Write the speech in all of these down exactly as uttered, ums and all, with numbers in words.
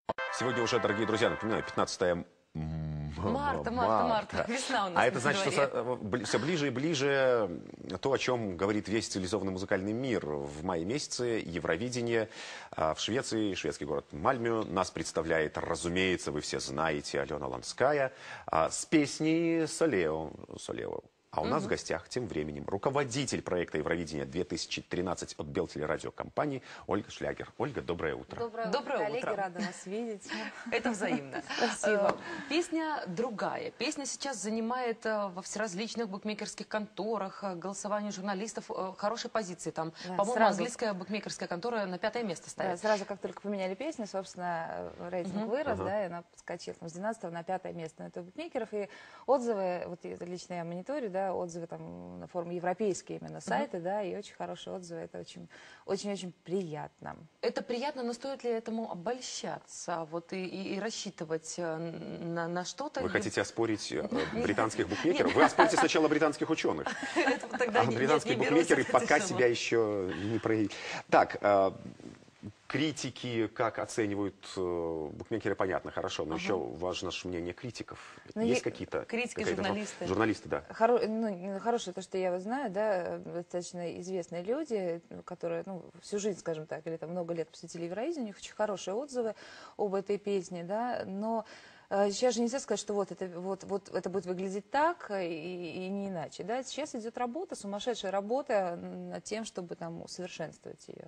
Сегодня уже, дорогие друзья, напоминаю, пятнадцатое марта, марта, марта, весна у нас. А это значит, что все ближе и ближе то, о чем говорит весь цивилизованный музыкальный мир. В мае месяце Евровидение в Швеции, шведский город Мальмö. Нас представляет, разумеется, вы все знаете, Алена Ланская с песней «Солео». «Солео». А у нас угу. в гостях тем временем руководитель проекта Евровидения две тысячи тринадцать от Белтелерадиокомпании Ольга Шлягер. Ольга, доброе утро. Доброе, доброе утро, коллеги, утро. рада вас видеть. Это взаимно. Спасибо. Песня другая. Песня сейчас занимает во всеразличных букмекерских конторах, голосовании журналистов хорошие позиции. Там, да, по-моему, английская букмекерская контора на пятое место ставит. Да, сразу, как только поменяли песню, собственно, рейтинг угу. вырос, угу. да, и она подскочила там, с двенадцатого на пятое место на топ букмекеров. И отзывы, вот лично я мониторю, да, отзывы там на форуме европейские именно сайты, mm-hmm. да, и очень хорошие отзывы, это очень, очень-очень приятно. Это приятно, но стоит ли этому обольщаться, вот и, и, и рассчитывать на, на что-то? Вы хотите оспорить британских букмекеров? Вы оспорите сначала британских ученых. А британские букмекеры пока себя еще не проявили. Так, критики, как оценивают э, букмекеры, понятно, хорошо, но ага. еще важно же мнение критиков. Но есть какие-то... Критики, журналисты. Журналисты, да. Хоро, ну, хорошее то, что я вот знаю, да, достаточно известные люди, которые, ну, всю жизнь, скажем так, или там много лет посвятили Евровидению, у них очень хорошие отзывы об этой песне, да, но... Сейчас же нельзя сказать, что вот это, вот, вот это будет выглядеть так и, и не иначе. Да? Сейчас идет работа, сумасшедшая работа над тем, чтобы там усовершенствовать ее.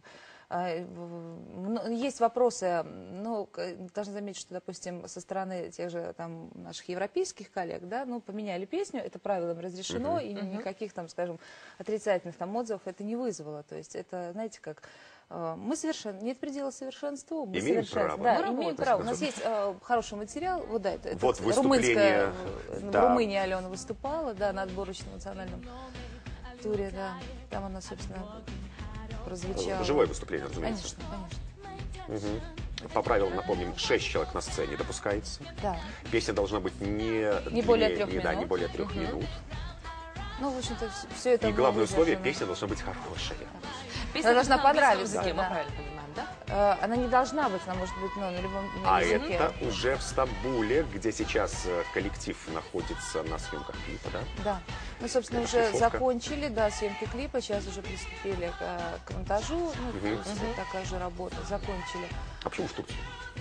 Есть вопросы, ну, должна заметить, что, допустим, со стороны тех же там наших европейских коллег, да, ну, поменяли песню, это правилам разрешено, uh-huh. и uh-huh. никаких там, скажем, отрицательных там отзывов это не вызвало. То есть это, знаете, как... Мы совершенно, нет предела совершенству, мы имеем право. Да, мы имеем право. У нас есть э, хороший материал, вот да, это, вот это румынская, да. в Румынии Алена выступала, да, на отборочном национальном туре, да, там она, собственно, прозвучала. Живое выступление, разумеется. Конечно, конечно. Угу. По правилам, напомним, шесть человек на сцене допускается. Да. Песня должна быть не, не длиннее, более трех не, минут. Да, не более трех угу. минут. Ну, в общем-то, все это... И главное условие, песня должна быть хорошая. Песня она должна понравиться. Языке, да. мы правильно понимаем, да? Uh, она не должна быть, она может быть ну, на любом на А языке. это уже в Стамбуле, где сейчас коллектив находится на съемках клипа, да? Да. Ну, собственно, это уже шифровка. Закончили, да, съемки клипа, сейчас уже приступили к, к монтажу, ну, угу. то есть угу. такая же работа, закончили. А почему в Турции?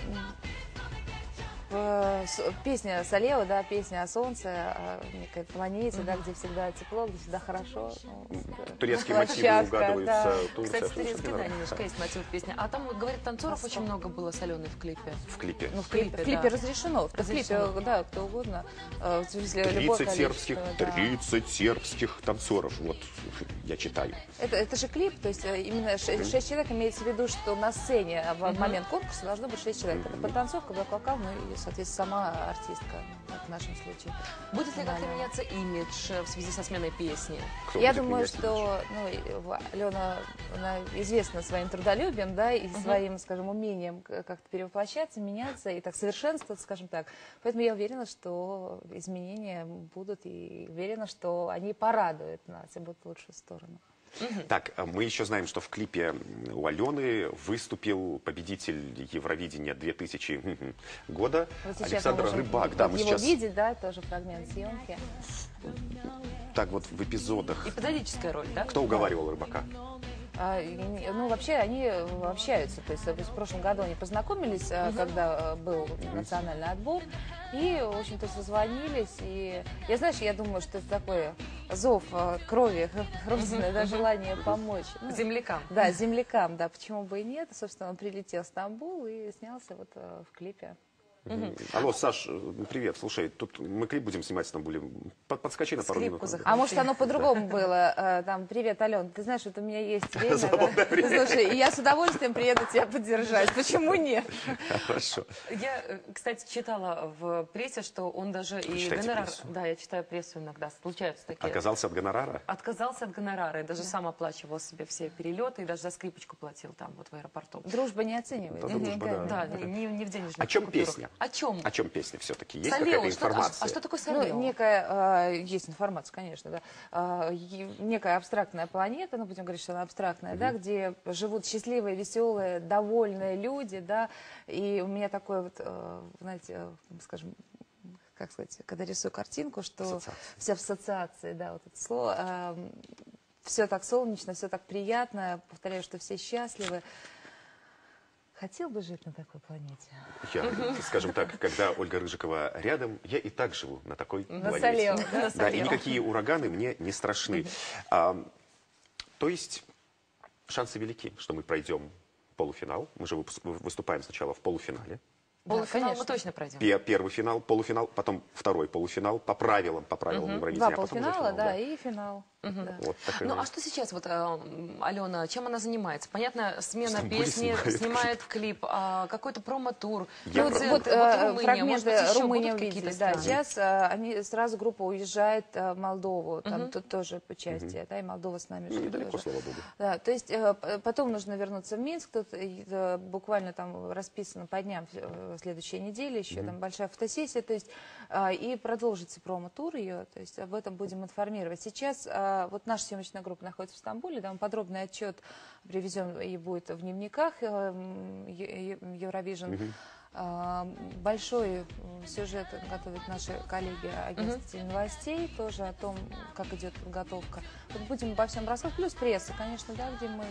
Песня Солео, да, песня о солнце, о некой планете, mm-hmm. да, где всегда тепло, где всегда хорошо. Турецкие мотивы угадываются. Да. Турция, кстати, турецкий, да, немножко есть мотив песни. А там, говорит, танцоров очень много было с Аленой в клипе. В клипе? Ну, в клипе, в клипе да. разрешено. В разрешено. клипе, да, кто угодно. тридцать сербских, да. тридцать сербских танцоров, вот, я читаю. Это, это же клип, то есть именно шесть, шесть человек, имеется в виду, что на сцене в mm-hmm. момент конкурса должно быть шесть человек. Mm-hmm. Это подтанцовка, бэк-вокал, ну и, соответственно, сама артистка, в нашем случае. Будет ли как-то меняться имидж в связи со сменой песни? Кто Я думаю, что ну, Алена она известна своим трудолюбием, да, и uh-huh. своим, скажем, умением как-то перевоплощаться, меняться и так совершенствоваться, скажем так. Поэтому я уверена, что изменения будут, и уверена, что они порадуют нас и будут в лучшую сторону. Угу. Так, мы еще знаем, что в клипе у Алены выступил победитель Евровидения две тысячи года вот Александр Рыбак. Да, мы его сейчас... видеть, да, тоже фрагмент съемки. Так вот в эпизодах. Эпизодическая роль, да? Кто уговаривал Рыбака? А, ну, вообще, они общаются. То есть, в прошлом году они познакомились, uh-huh. когда был национальный отбор. И, в общем-то, созвонились. И я, знаешь, я думаю, что это такой зов крови, родины, uh-huh. да, желание uh-huh. помочь. Ну, землякам. Да, землякам, да. Почему бы и нет. Собственно, он прилетел в Стамбул и снялся вот в клипе. Угу. Алло, Саш, привет. Слушай, тут мы клип будем снимать в Стамбуле. Подскочи на пару минут. А может, оно по-другому было? Там, привет, Ален, ты знаешь, вот у меня есть время. Слушай, и я с удовольствием приеду тебя поддержать. Почему нет? Хорошо. Я, кстати, читала в прессе, что он даже и гонорар... Да, я читаю прессу иногда. Случаются такие. Отказался от гонорара? Отказался от гонорара. И даже сам оплачивал себе все перелеты. И даже за скрипочку платил там, вот в аэропорту. Дружба не оценивается. Дружба, да. Да, не в денежных О чем песня? О чем? О чем песня все-таки? Есть Салео, какая-то что- а- информация? А, что такое Ну, Салео? некая, э, есть информация, конечно, да, э, е- некая абстрактная планета, ну, будем говорить, что она абстрактная, да, где живут счастливые, веселые, довольные люди, да, и у меня такой вот, э, знаете, э, скажем, как сказать, когда рисую картинку, что Ассоциация. вся в ассоциации, да, вот это слово, все так солнечно, все так приятно, повторяю, что все счастливы. Хотел бы жить на такой планете. Я, скажем так, когда Ольга Рыжикова рядом, я и так живу на такой На планете. Салео, да? На Да, и Салео. никакие ураганы мне не страшны. А, то есть шансы велики, что мы пройдем полуфинал. Мы же выпус- выступаем сначала в полуфинале. Полуфинал мы конечно. точно пройдем. Пе- Первый финал, полуфинал, потом второй полуфинал по правилам, по правилам Евровидения. Два а потом уже полуфинала, финал, да, и финал. Да. Вот такая Ну, а что сейчас, вот, э, Алена, чем она занимается? Понятно, смена Стамбуле песни, снимает снимает клип, а, какой-то промо-тур. Я Ну, вот, про- вот, Вот э, Румыния, может быть, фрагменты еще Румынии будут увидели. какие-то Да, страны? сейчас э, они сразу группа уезжает э, в Молдову, там тут тоже участие, да, и Молдова с нами Ну, ждет недалеко, тоже. слава богу. Да, то есть э, п- потом нужно вернуться в Минск, тут э, буквально там расписано по дням э, следующей недели, еще там большая фотосессия, то есть э, и продолжится промо-тур ее, то есть об этом будем информировать. Сейчас э, вот наша съемочная группа находится в Стамбуле, там подробный отчет привезен и будет в дневниках э, м, Е- Е- Eurovision. А, Большой м, сюжет готовят наши коллеги агентства теленовостей, тоже о том, как идет подготовка. Вот будем обо всем рассказывать, плюс пресса, конечно, да, где мы...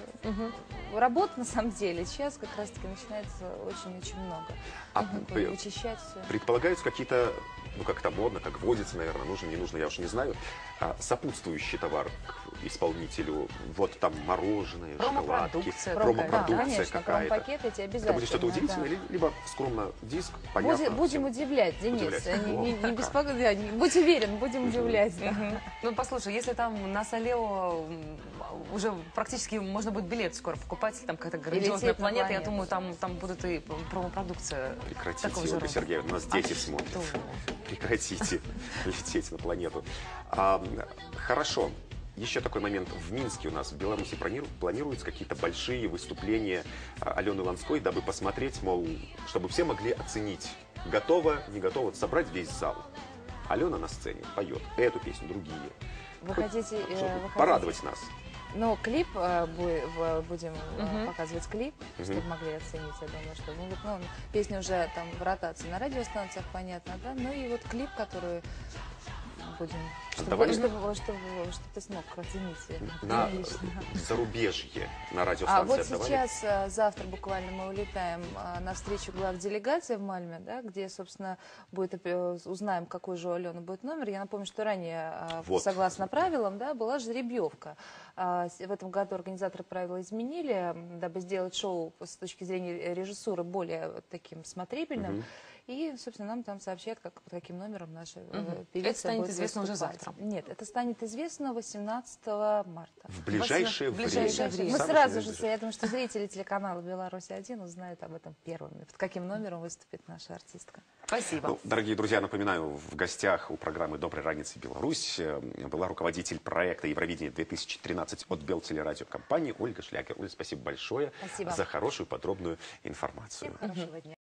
Работа, на самом деле, сейчас как раз-таки начинается очень-очень много. А Такое, при- вычищать все. Предполагаются какие-то, ну как это модно, как водится, наверное, нужно, не нужно, я уж не знаю, а, сопутствующий товар к исполнителю, вот там мороженое, шоколадки, Промопродукция. промопродукция Да, конечно, какая-то. промпакеты эти Это обязательно. будет что-то удивительное, да. или- либо скромно диск, понятно. Будем, будем всем. удивлять, Денис. Удивлять. Не, не- не О, беспокойся, да, не- будь уверен, будем удивлять. да. Ну, послушай, если там на Салео м, уже практически можно будет билет скоро покупать, там какая-то грандиозная лететь на планета, я планету. думаю, там, там будут и промо-продукция Прекратите, такого же Ольга рода. Сергеевна, нас дети А смотрят. что? Прекратите лететь на планету. А, хорошо. Еще такой момент. В Минске у нас, в Беларуси, планиру- планируются какие-то большие выступления а, Алены Ланской, дабы посмотреть, мол, чтобы все могли оценить, готова, не готова, собрать весь зал. Алена на сцене поет эту песню, другие. Вы Хоть хотите, э, чтобы вы хотите- порадовать нас. Но клип э, бу- в- будем э, показывать клип, чтобы могли оценить. Я думаю, что ну, вот, ну, песня уже там в ротации на радиостанциях, понятно, да. Ну и вот клип, который будем, чтобы, Давай. чтобы, чтобы, чтобы ты смог оценить. На лично. зарубежье, на А радиостанции вот отдавали. сейчас, э, завтра буквально мы улетаем э, на встречу глав делегации в Мальме, да, где, собственно, будет, э, узнаем, какой же у Алены будет номер. Я напомню, что ранее, э, Вот. согласно правилам, да, была жеребьевка. А с- в этом году организаторы правила изменили, м, дабы сделать шоу с точки зрения режиссуры более вот таким смотрибельным. И, собственно, нам там сообщат, как, под каким номером наша э, певица Это станет будет известно уже выступать. завтра. Нет, это станет известно восемнадцатого марта. В ближайшее В время. ближайшее Мы время. Самое сразу что же, ближайшее. я думаю, что зрители телеканала «Беларусь один» узнают об этом первыми. Под каким номером выступит наша артистка. Спасибо. Ну, дорогие друзья, напоминаю, в гостях у программы «Доброй раницы, Беларусь» э, была руководитель проекта «Евровидение-две тысячи тринадцать» от Белтелерадиокомпании Ольга Шлягер. Оля, спасибо большое Спасибо. за хорошую подробную информацию. Всем хорошего дня.